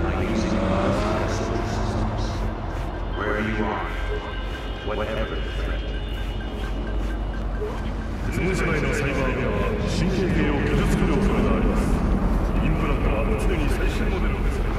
by using modified solar systems. Wherever you are, whatever the threat. 鉄分社内のサイバーでは神経系を傷つける恐れがあります。インプラントは常に最新モデルをですね。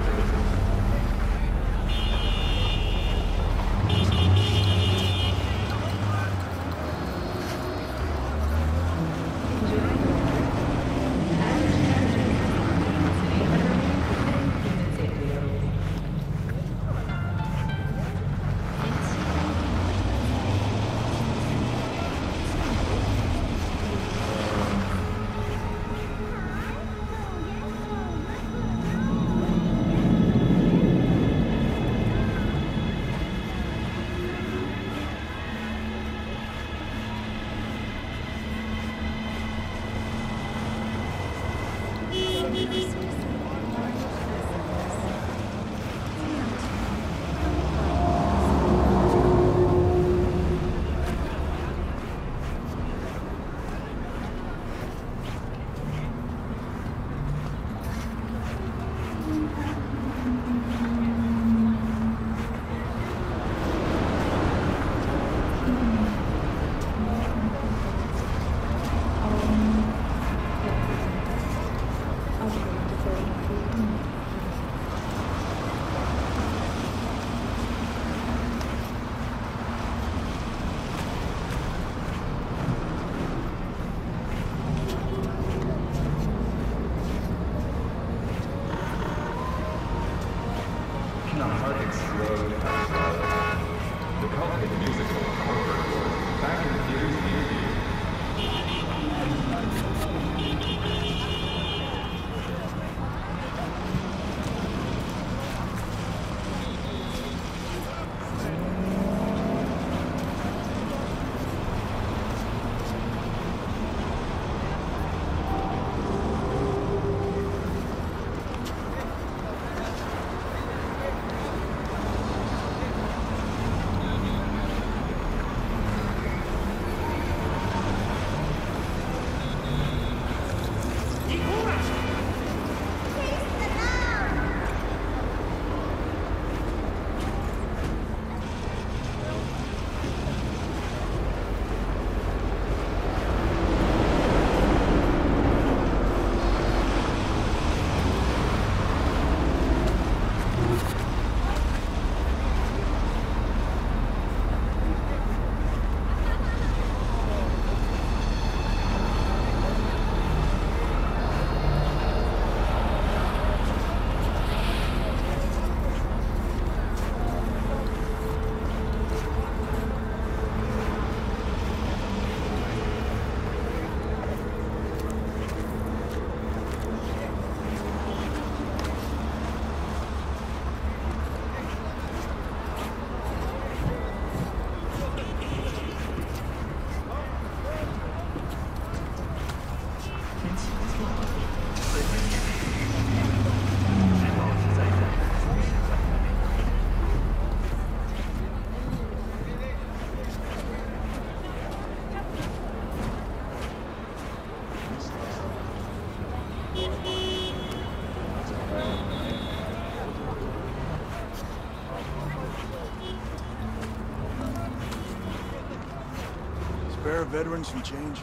Spare veterans some change?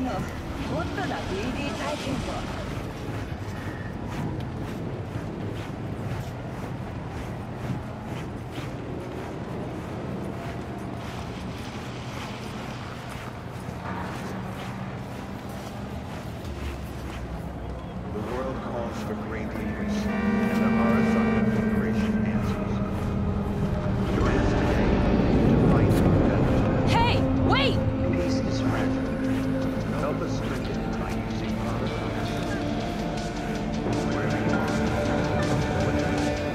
のホットな BD 体験を。 The world calls for great leaders, and there are some generation answers. You're asked today to fight for better. Hey, wait! Peace is fragile. Help us strengthen it by using our thoughts. Wherever you are, whatever you do.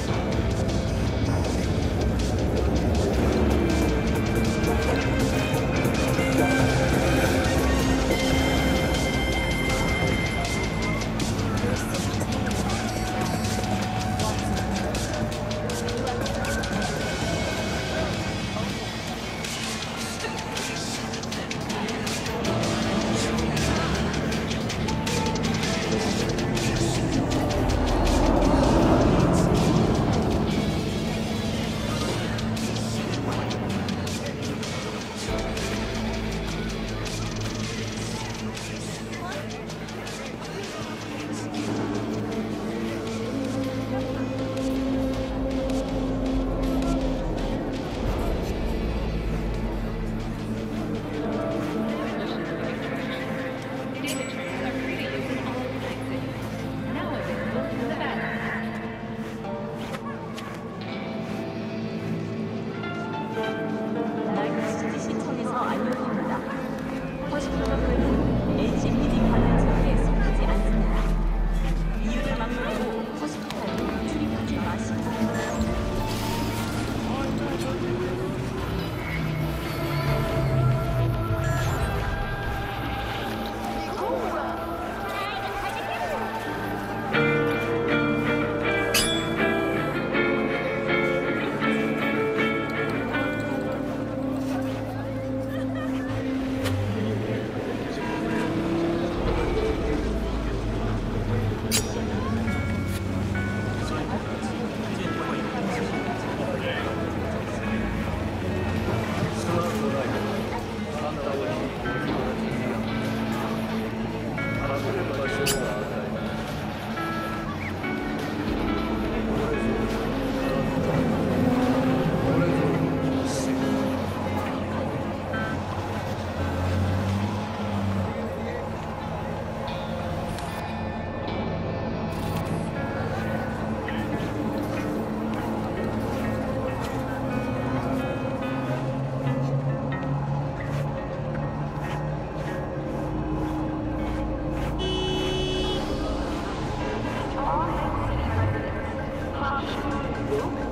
나이트시티 시청에서 알려드립니다. 허스피터들은 LGPD 관련 지역에 속하지 않습니다. 이유를 막론하고 허스피터에 출입하지 마십시오. All city residents, caution,